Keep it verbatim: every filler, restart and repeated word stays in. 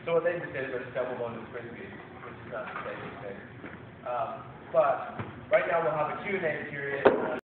So what they just did is they just doubled on this frisbee, which is not the same thing. Um, but right now we'll have a Q and A period.